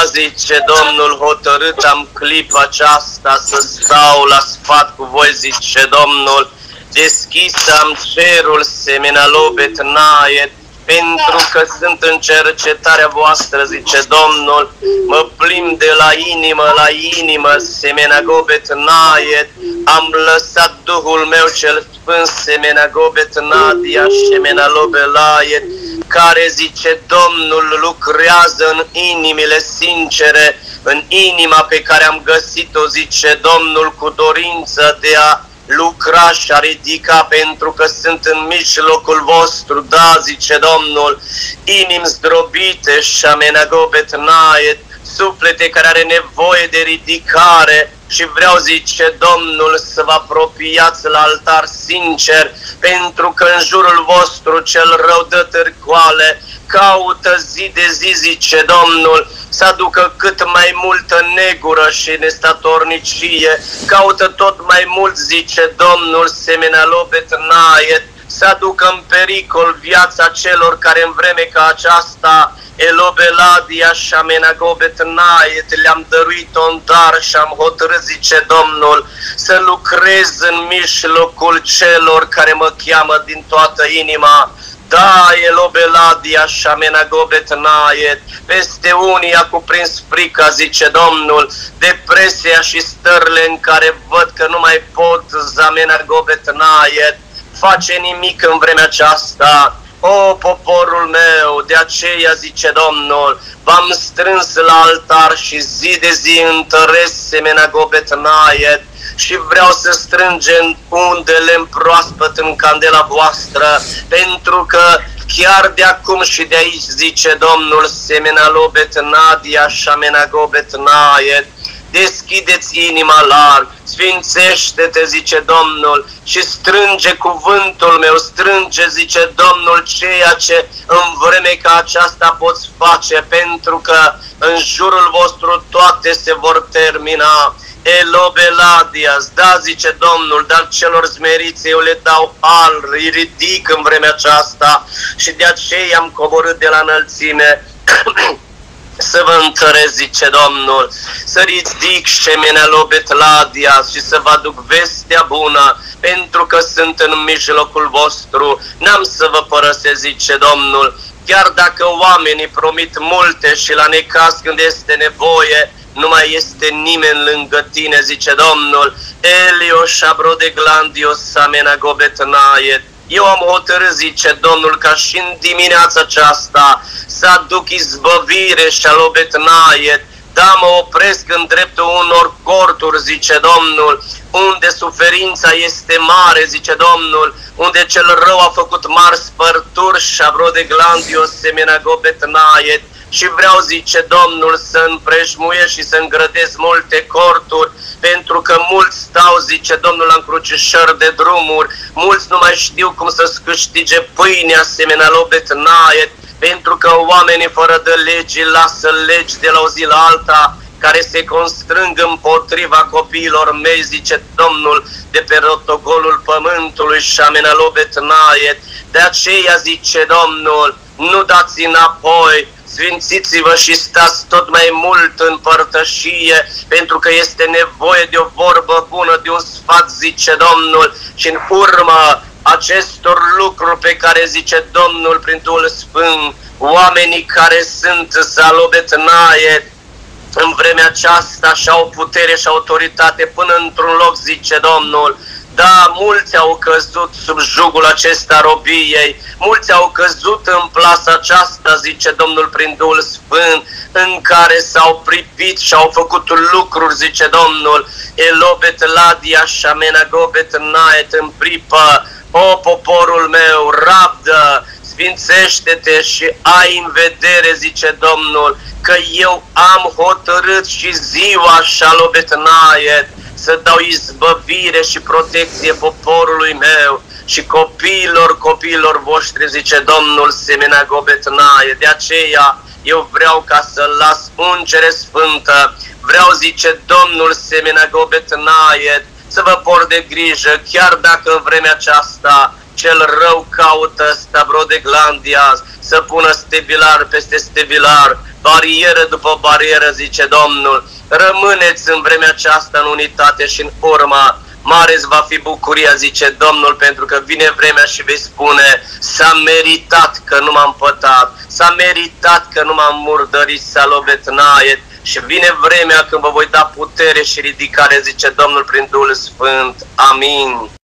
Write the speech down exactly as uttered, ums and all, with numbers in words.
zice Domnul, hotărât am clipa aceasta să stau la sfat cu voi, zice Domnul. Deschis am cerul, semena lobet naet, pentru că sunt în cercetarea voastră, zice Domnul. Mă plimb de la inimă la inimă, semena gobet naet. Am lăsat Duhul meu cel Sfânt, semena gobet nadia, semena lobelaet, care, zice Domnul, lucrează în inimile sincere, în inima pe care am găsit-o, zice Domnul, cu dorință de a lucra și a ridica, pentru că sunt în mijlocul vostru, da, zice Domnul, inimi zdrobite și amenagobet naet, suflete care are nevoie de ridicare, și vreau, zice Domnul, să vă apropiați la altar sincer, pentru că în jurul vostru cel rău dă târcoale, caută zi de zi, zice Domnul, să aducă cât mai multă negură și nestatornicie, caută tot mai mult, zice Domnul, semena lobet naet, să aducă în pericol viața celor care în vreme ca aceasta elobeladia și amenagobet naet le-am dăruit-o în dar și am hotărât, zice Domnul, să lucrez în mijlocul celor care mă cheamă din toată inima. Da, elobeladia și amenagobet naet, peste unii a cuprins frica, zice Domnul, depresia și stările în care văd că nu mai pot, zamenagobet naet, face nimic în vremea aceasta. O, poporul meu, de aceea, zice Domnul, v-am strâns la altar și zi de zi întăresc semenagobet naet și vreau să strângem undele în proaspăt în candela voastră, pentru că chiar de acum și de aici, zice Domnul, semenalobet nadia și amenagobet naet, deschideți inima larg, sfințește-te, zice Domnul, și strânge cuvântul meu, strânge, zice Domnul, ceea ce în vreme ca aceasta poți face, pentru că în jurul vostru toate se vor termina. Elobeladias, da, zice Domnul, dar celor smeriți eu le dau al, îi ridic în vremea aceasta și de aceea am coborât de la înălțime să vă întăresc, zice Domnul, să ridic șemenea lobet ladias și să vă aduc vestea bună, pentru că sunt în mijlocul vostru, n-am să vă părăsesc, zice Domnul, chiar dacă oamenii promit multe și la necaz când este nevoie, nu mai este nimeni lângă tine, zice Domnul. Elio șabro de glandios amenagobet naet. Eu am hotărât, zice Domnul, ca și în dimineața aceasta să aduc izbăvire și alobet naet. Da, mă opresc în dreptul unor corturi, zice Domnul, unde suferința este mare, zice Domnul, unde cel rău a făcut mari spărturi și abro de glandios semenagobet naet. Și vreau, zice Domnul, să împrejmuiesc și să îngrădesc multe corturi, pentru că mulți stau, zice Domnul, la încrucișări de drumuri, mulți nu mai știu cum să-ți câștige pâinea, asemenea lobet naet, pentru că oamenii fără de legi lasă legi de la o zi la alta, care se constrâng împotriva copiilor mei, zice Domnul, de pe rotogolul pământului și asemenea lobet naet. De aceea, zice Domnul, nu dați înapoi, sfințiți-vă și stați tot mai mult în părtășie, pentru că este nevoie de o vorbă bună, de un sfat, zice Domnul, și în urma acestor lucruri pe care, zice Domnul prin Duhul Sfânt, oamenii care sunt zalobet naet, în vremea aceasta și-au putere și autoritate până într-un loc, zice Domnul. Da, mulți au căzut sub jugul acesta robiei, mulți au căzut în plasa aceasta, zice Domnul prin Duhul Sfânt, în care s-au pripit și au făcut lucruri, zice Domnul, elobet ladia și amenagobet naet în pripă. O, poporul meu, rabdă, sfințește-te și ai în vedere, zice Domnul, că eu am hotărât și ziua șalobet naet să dau izbăvire și protecție poporului meu și copiilor, copiilor voștri, zice Domnul, semenagobet naet. De aceea eu vreau ca să las ungere sfântă, vreau, zice Domnul, semenagobet naet, să vă port de grijă, chiar dacă în vremea aceasta cel rău caută stabro de glandias, să pună stevilar peste stevilar, barieră după barieră, zice Domnul. Rămâneți în vremea aceasta în unitate și în urma mare îți va fi bucuria, zice Domnul, pentru că vine vremea și vei spune: s-a meritat că nu m-am pătat, s-a meritat că nu m-am murdărit, salobet naet. Și vine vremea când vă voi da putere și ridicare, zice Domnul, prin Duhul Sfânt. Amin.